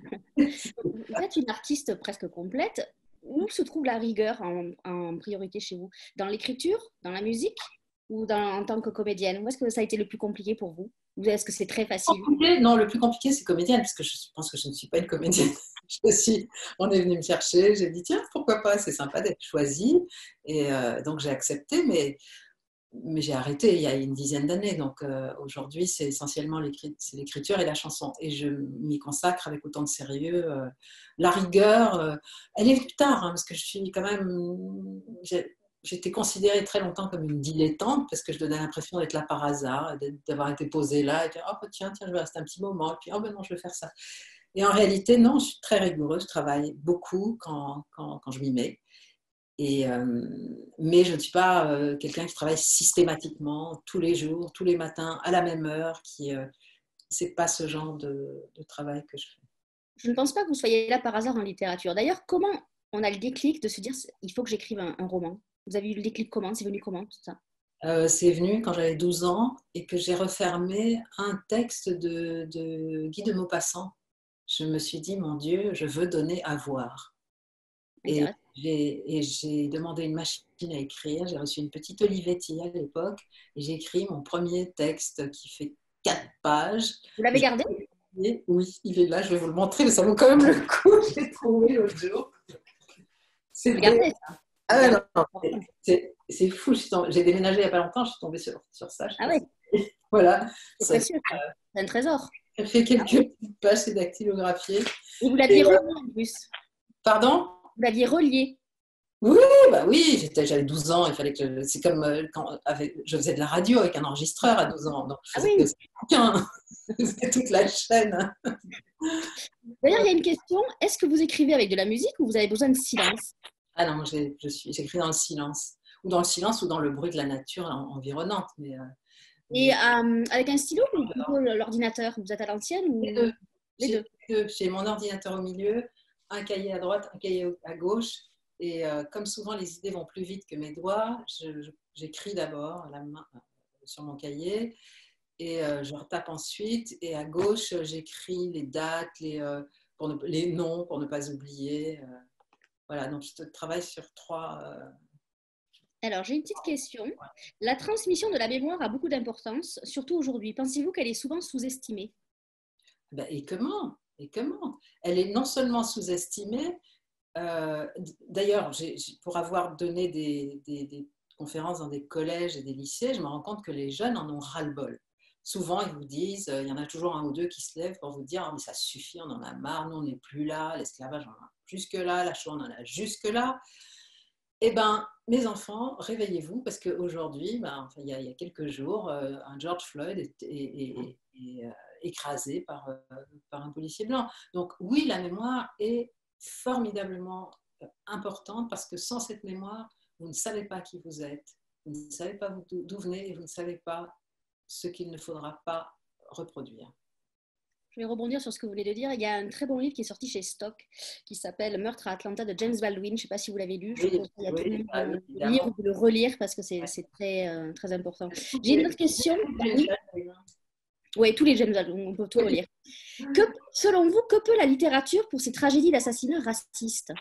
Vous êtes une artiste presque complète. Où se trouve la rigueur en, en priorité chez vous? Dans l'écriture, dans la musique ou dans, en tant que comédienne? Où est-ce que ça a été le plus compliqué pour vous? Ou est-ce que c'est très facile? Non, le plus compliqué, c'est comédienne, parce que je pense que je ne suis pas une comédienne. Je suis, on est venu me chercher, j'ai dit, tiens, pourquoi pas, c'est sympa d'être choisie. Et euh, donc, j'ai accepté, mais, mais j'ai arrêté il y a une dizaine d'années. Donc, euh, aujourd'hui, c'est essentiellement l'écriture et la chanson. Et je m'y consacre avec autant de sérieux. Euh, la rigueur, euh, elle est plus tard, hein, parce que je suis quand même... J'étais considérée très longtemps comme une dilettante parce que je donnais l'impression d'être là par hasard, d'avoir été posée là et dire oh tiens tiens je vais rester un petit moment et puis oh ben non je vais faire ça. Et en réalité non, je suis très rigoureuse, je travaille beaucoup quand, quand, quand je m'y mets. Et, euh, mais je ne suis pas euh, quelqu'un qui travaille systématiquement tous les jours, tous les matins à la même heure. Qui euh, c'est pas ce genre de, de travail que je fais. Je ne pense pas que vous soyez là par hasard en littérature. D'ailleurs, comment on a le déclic de se dire il faut que j'écrive un, un roman? Vous avez eu le déclic comment? C'est venu comment tout ça? Euh, c'est venu quand j'avais douze ans et que j'ai refermé un texte de, de Guy de Maupassant. Je me suis dit, mon Dieu, je veux donner à voir. Et j'ai, et j'ai demandé une machine à écrire. J'ai reçu une petite Olivetti à l'époque et j'ai écrit mon premier texte qui fait quatre pages. Vous l'avez gardé? Oui, il est là, je vais vous le montrer, mais ça vaut quand même le coup. Je l'ai trouvé l'autre jour. C'est regardez ça. Ah non, non, c'est, c'est fou. J'ai déménagé il n'y a pas longtemps, je suis tombée sur, sur ça. Ah oui. Voilà. C'est précieux, c'est un trésor. Elle fait quelques petites pages, c'est dactylographié. Et vous l'aviez relié en plus. Pardon? Vous l'aviez relié. Oui, bah oui, j'étais, j'avais douze ans, il fallait que je- c'est comme euh, quand avec, je faisais de la radio avec un enregistreur à douze ans, donc je Ah faisais oui, aussi bouquin, c'était toute la chaîne. d'ailleurs, il y a une question. Est-ce que vous écrivez avec de la musique ou vous avez besoin de silence? Ah non, moi j'ai- je suis, j'écris dans le silence, ou dans le silence ou dans le bruit de la nature en- environnante, mais, euh, Et mais euh, avec un stylo ou plutôt l'ordinateur? Vous êtes à l'ancienne les ou deux. les J'ai deux? les deux. J'ai mon ordinateur au milieu, un cahier à droite, un cahier au- à gauche, et euh, comme souvent les idées vont plus vite que mes doigts, je- je- j'écris d'abord à la main euh, sur mon cahier. Et euh, je retape ensuite. Et à gauche, j'écris les dates, les, euh, pour ne- les noms pour ne pas oublier. euh, voilà, donc je travaille sur trois. euh, Alors, j'ai une petite question. La transmission de la mémoire a beaucoup d'importance, surtout aujourd'hui. Pensez-vous qu'elle est souvent sous-estimée? ben, et comment? Et comment? Elle est non seulement sous-estimée, euh, d'ailleurs, j'ai- j'ai- pour avoir donné des, des- des conférences dans des collèges et des lycées, je me rends compte que les jeunes en ont ras-le-bol. Souvent, ils vous disent, euh, il y en a toujours un ou deux qui se lèvent pour vous dire, ah, mais ça suffit, on en a marre, nous on n'est plus là, l'esclavage on en a jusque-là, la Shoah on en a jusque-là. Eh bien, mes enfants, réveillez-vous, parce qu'aujourd'hui, ben, enfin, il, y a, il y a quelques jours, euh, un George Floyd est, est- est- est, euh, écrasé par, euh, par un policier blanc. Donc oui, la mémoire est formidablement euh, importante, parce que sans cette mémoire, vous ne savez pas qui vous êtes, vous ne savez pas d'où d'où venez, et vous ne savez pas ce qu'il ne faudra pas reproduire. Je vais rebondir sur ce que vous venez de dire. Il y a un très bon livre qui est sorti chez Stock qui s'appelle Meurtre à Atlanta de James Baldwin. Je ne sais pas si vous l'avez lu. Je Oui, conseille à tout le oui, monde bah oui, de le lire évidemment. ou de le relire parce que c'est Ouais. c'est très, euh, très important. Toutes J'ai une les- autre question. toutes les Oui, jeunes, ouais, tous les James Baldwin, on peut tout relire. Que, selon vous, que peut la littérature pour ces tragédies d'assassinats racistes?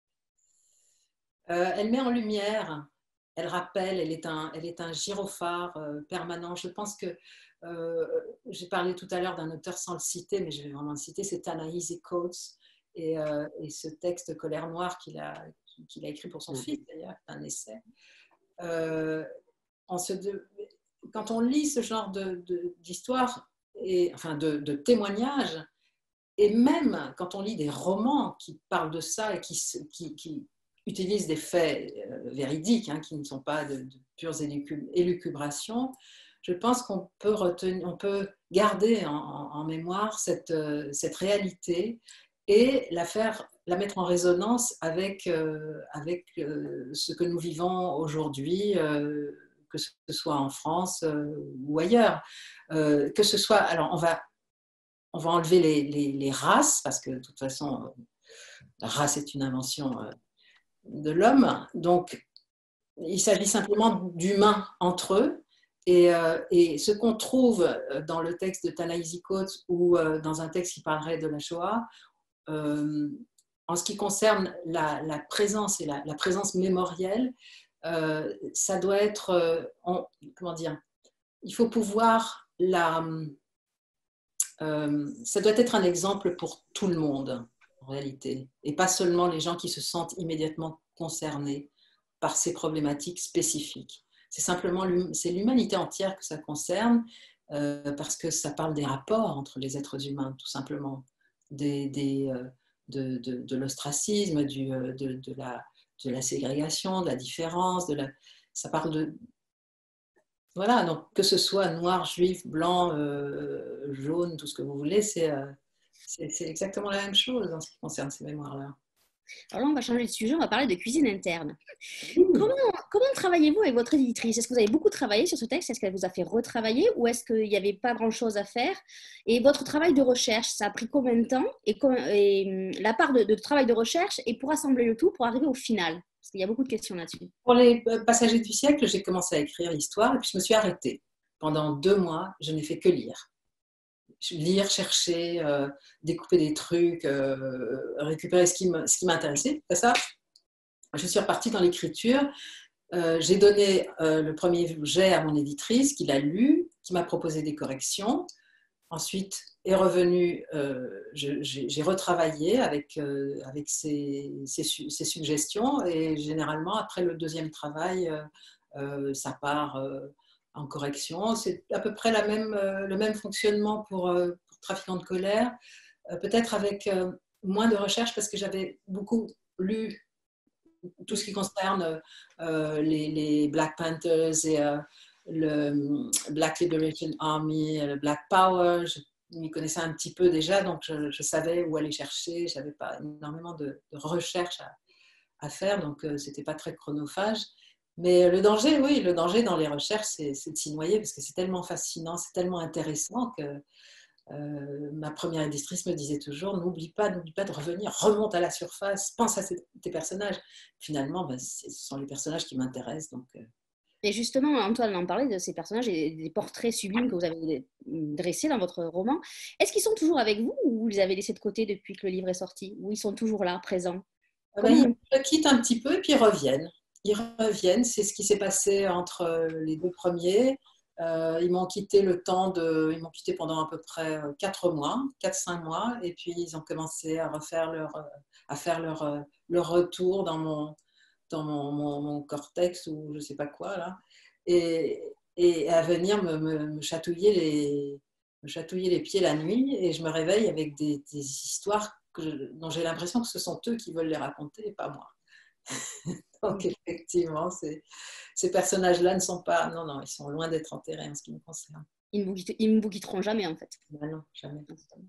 Euh, elle met en lumière, elle rappelle, elle est un, elle est un gyrophare euh, permanent. Je pense que, euh, j'ai parlé tout à l'heure d'un auteur sans le citer, mais je vais vraiment le citer, c'est Ta-Nehisi Coates. Et, euh, et ce texte Colère noire qu'il a, qu'il a écrit pour son fils, d'ailleurs, c'est un essai. Euh, on se de, quand on lit ce genre de, de, d'histoire, et, enfin de, de témoignages, et même quand on lit des romans qui parlent de ça et qui, qui, qui utilisent des faits euh, véridiques, hein, qui ne sont pas de, de pures élucubrations, je pense qu'on peut, retenir, on peut garder en, en mémoire cette, euh, cette réalité et la, faire, la mettre en résonance avec, euh, avec euh, ce que nous vivons aujourd'hui, euh, que ce soit en France euh, ou ailleurs. Euh, que ce soit, alors on va on va enlever les, les, les races, parce que de toute façon, la race est une invention euh, de l'homme. Donc, il s'agit simplement d'humains entre eux. Et, euh, et ce qu'on trouve dans le texte de Ta-Nehisi Coates ou euh, dans un texte qui parlerait de la Shoah, euh, en ce qui concerne la, la présence et la, la présence mémorielle, euh, ça doit être, euh, on, comment dire, il faut pouvoir la, euh, ça doit être un exemple pour tout le monde, en réalité, et pas seulement les gens qui se sentent immédiatement concernés par ces problématiques spécifiques. C'est simplement c'est l'humanité entière que ça concerne, euh, parce que ça parle des rapports entre les êtres humains, tout simplement, des, des, euh, de, de, de l'ostracisme, du, euh, de, de, la, de la ségrégation, de la différence, de la, ça parle de, voilà, donc que ce soit noir, juif, blanc, euh, jaune, tout ce que vous voulez, c'est euh, c'est exactement la même chose en ce qui concerne ces mémoires-là. Alors là, on va changer de sujet, on va parler de cuisine interne. Comment, comment travaillez-vous avec votre éditrice? Est-ce que vous avez beaucoup travaillé sur ce texte? Est-ce qu'elle vous a fait retravailler ou est-ce qu'il n'y avait pas grand-chose à faire? Et votre travail de recherche, ça a pris combien de temps? Et, et la part de, de travail de recherche et pour assembler le tout, pour arriver au final? Parce qu'il y a beaucoup de questions là-dessus. Pour les Passagers du siècle, j'ai commencé à écrire l'histoire et puis je me suis arrêtée. Pendant deux mois, je n'ai fait que lire. Lire, chercher, euh, découper des trucs, euh, récupérer ce qui m'intéressait. C'est ça. Je suis repartie dans l'écriture. Euh, j'ai donné euh, le premier jet à mon éditrice qui l'a lu, qui m'a proposé des corrections. Ensuite est revenu, euh, j'ai retravaillé avec, euh, avec ses, ses, ses suggestions et généralement après le deuxième travail, euh, euh, ça part euh, en correction. C'est à peu près la même, euh, le même fonctionnement pour, euh, pour Trafiquants de colère, euh, peut-être avec euh, moins de recherche parce que j'avais beaucoup lu tout ce qui concerne euh, les, les Black Panthers et euh, le Black Liberation Army, le Black Power. Je m'y connaissais un petit peu déjà, donc je, je savais où aller chercher. Je n'avais pas énormément de, de recherche à, à faire, donc euh, ce n'était pas très chronophage. Mais le danger, oui, le danger dans les recherches, c'est, c'est de s'y noyer parce que c'est tellement fascinant, c'est tellement intéressant que euh, ma première éditrice me disait toujours, n'oublie pas, n'oublie pas de revenir, remonte à la surface, pense à tes personnages. Finalement, ben, ce sont les personnages qui m'intéressent. Donc, euh... Et justement, Antoine en parlait de ces personnages et des portraits sublimes que vous avez dressés dans votre roman. Est-ce qu'ils sont toujours avec vous ou vous les avez laissés de côté depuis que le livre est sorti? Ou ils sont toujours là, présents? ben, Ils me quittent un petit peu et puis ils reviennent. Ils reviennent, c'est ce qui s'est passé entre les deux premiers. Euh, ils m'ont quitté le temps de, ils m'ont quitté pendant à peu près quatre mois, quatre cinq mois, et puis ils ont commencé à refaire leur, à faire leur, leur retour dans mon, dans mon, mon, mon cortex ou je sais pas quoi là, et, et à venir me, me, me chatouiller les, me chatouiller les pieds la nuit, et je me réveille avec des, des histoires que je, dont j'ai l'impression que ce sont eux qui veulent les raconter et pas moi. Donc effectivement, ces, ces personnages-là ne sont pas... Non, non, ils sont loin d'être enterrés en ce qui me concerne. Ils ne vous, ils ne vous quitteront jamais, en fait. Ben non, jamais.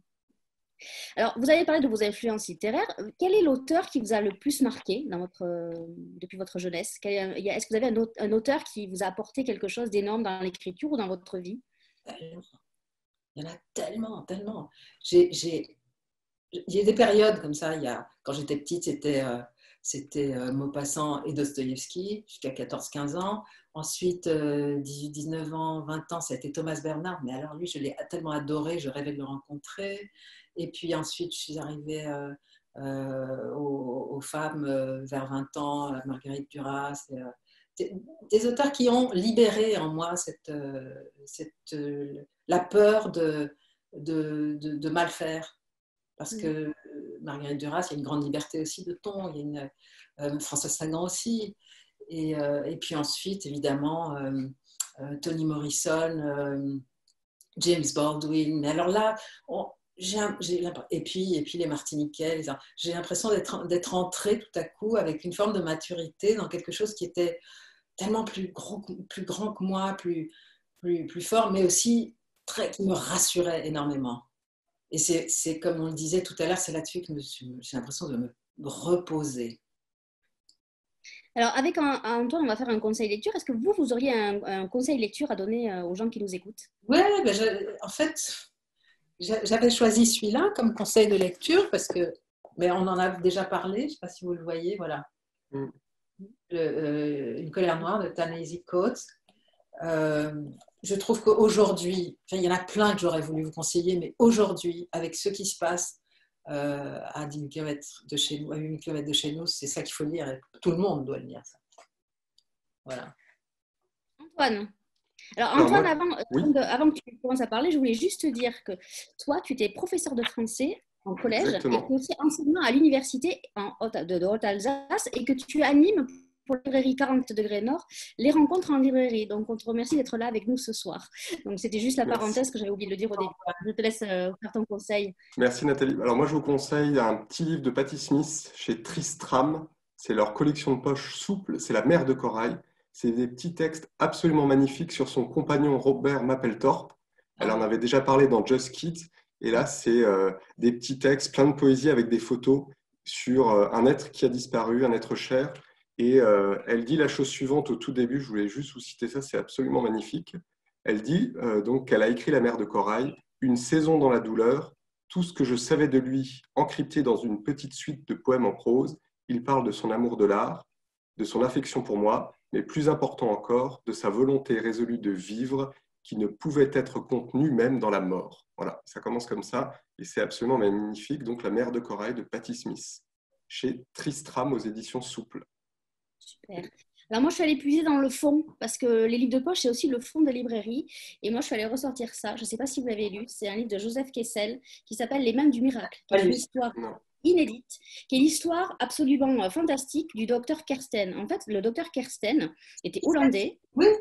Alors, vous avez parlé de vos influences littéraires. Quel est l'auteur qui vous a le plus marqué dans votre, depuis votre jeunesse? Est-ce que vous avez un auteur qui vous a apporté quelque chose d'énorme dans l'écriture ou dans votre vie? Tellement. Il y en a tellement, tellement. J'ai, j'ai... Il y a des périodes comme ça. Il y a... Quand j'étais petite, c'était... Euh... C'était euh, Maupassant et Dostoïevski jusqu'à quatorze quinze ans. Ensuite, euh, dix-huit dix-neuf ans, vingt ans, ça a été Thomas Bernhard. Mais alors lui, je l'ai tellement adoré, je rêvais de le rencontrer. Et puis ensuite, je suis arrivée euh, euh, aux, aux femmes euh, vers vingt ans, euh, Marguerite Duras. Et, euh, des, des auteurs qui ont libéré en moi cette, euh, cette, euh, la peur de, de, de, de mal faire. Parce que Marguerite Duras, il y a une grande liberté aussi de ton, il y a une, euh, Françoise Sagan aussi, et, euh, et puis ensuite, évidemment, euh, euh, Toni Morrison, euh, James Baldwin. Mais alors là, on, j'ai, j'ai, et, puis, et puis les Martiniquais, les, j'ai l'impression d'être, d'être entrée tout à coup avec une forme de maturité dans quelque chose qui était tellement plus grand, plus grand que moi, plus, plus, plus fort, mais aussi très, qui me rassurait énormément. Et c'est, c'est comme on le disait tout à l'heure, c'est là-dessus que j'ai l'impression de me reposer. Alors, avec Antoine, on va faire un conseil lecture. Est-ce que vous, vous auriez un, un conseil lecture à donner aux gens qui nous écoutent? Oui, ben je, en fait, j'avais choisi celui-là comme conseil de lecture parce que, mais on en a déjà parlé, je ne sais pas si vous le voyez, voilà. Mm. Le, euh, Une colère noire de Ta-Nehisi Coates. Euh, je trouve qu'aujourd'hui, enfin, il y en a plein que j'aurais voulu vous conseiller, mais aujourd'hui, avec ce qui se passe euh, à dix kilomètres de chez nous, à huit kilomètres de chez nous, c'est ça qu'il faut lire. Et tout le monde doit le lire, ça. Voilà. Antoine. Alors, Antoine, Alors moi, avant, oui. avant que tu commences à parler, je voulais juste te dire que toi, tu étais professeur de français en collège. Exactement. Et tu es aussi enseignant à l'université en Haute, de, de Haute-Alsace et que tu animes pour la librairie quarante degrés Nord les rencontres en librairie. Donc, on te remercie d'être là avec nous ce soir. Donc, c'était juste la Merci. Parenthèse que j'avais oublié de le dire au début. Je te laisse euh, faire ton conseil. Merci Nathalie. Alors moi, je vous conseille un petit livre de Patti Smith chez Tristram. C'est leur collection de poches souples. C'est La mer de corail. C'est des petits textes absolument magnifiques sur son compagnon Robert Mapplethorpe. Elle en avait déjà parlé dans Just Kids. Et là, c'est euh, des petits textes plein de poésie avec des photos sur euh, un être qui a disparu, un être cher. Et euh, elle dit la chose suivante au tout début, je voulais juste vous citer ça, c'est absolument magnifique. Elle dit euh, donc qu'elle a écrit La mer de corail, une saison dans la douleur, tout ce que je savais de lui encrypté dans une petite suite de poèmes en prose. Il parle de son amour de l'art, de son affection pour moi, mais plus important encore, de sa volonté résolue de vivre qui ne pouvait être contenue même dans la mort. Voilà, ça commence comme ça et c'est absolument magnifique. Donc La mer de corail de Patti Smith, chez Tristram aux éditions Souples. Super. Alors moi, je suis allée puiser dans le fond, parce que les livres de poche, c'est aussi le fond de librairie. Et moi, je suis allée ressortir ça. Je ne sais pas si vous l'avez lu. C'est un livre de Joseph Kessel qui s'appelle Les mains du miracle, qui est une histoire inédite, qui est l'histoire absolument fantastique du docteur Kersten. En fait, le docteur Kersten était hollandais. Oui.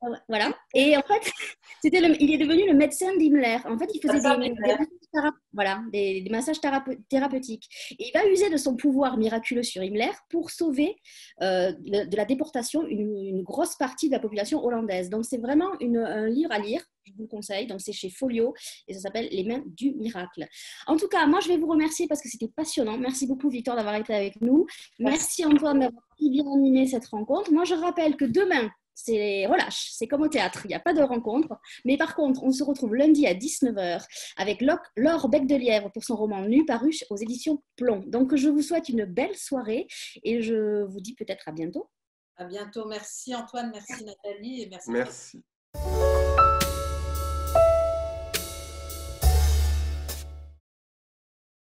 Voilà. Et en fait, c'était le, il est devenu le médecin d'Himmler. En fait, il faisait des, des, massages, théra- voilà, des, des massages thérape- thérapeutiques. Et il va user de son pouvoir miraculeux sur Himmler pour sauver euh, de, de la déportation une, une grosse partie de la population hollandaise. Donc, c'est vraiment une, un livre à lire. Je vous le conseille. Donc, c'est chez Folio et ça s'appelle Les mains du miracle. En tout cas, moi, je vais vous remercier parce que c'était passionnant. Merci beaucoup, Victor, d'avoir été avec nous. Merci, Antoine, d'avoir bien animé cette rencontre. Moi, je rappelle que demain, c'est relâche, c'est comme au théâtre, il n'y a pas de rencontre. Mais par contre, on se retrouve lundi à dix-neuf heures avec Laure Bec de Lièvre pour son roman Nu paru aux éditions Plomb. Donc, je vous souhaite une belle soirée et je vous dis peut-être à bientôt. À bientôt. Merci Antoine, merci Nathalie et merci. Merci.